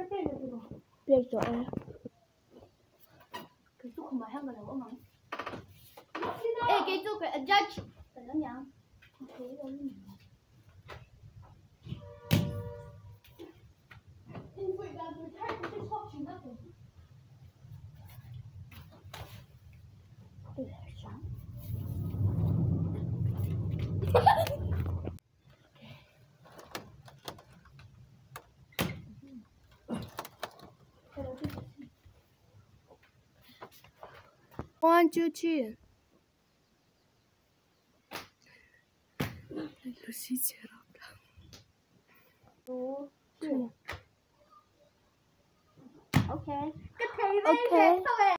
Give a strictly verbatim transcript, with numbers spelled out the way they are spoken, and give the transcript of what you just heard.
變咗啊！ 佢做佢咪香港嚟我問。誒，佢做佢 judge 係咁樣。佢咁樣。因為但係睇佢啲錯全得嘅。 對上。One, two, three. Lucy cerata. Two, three. Okay. Okay.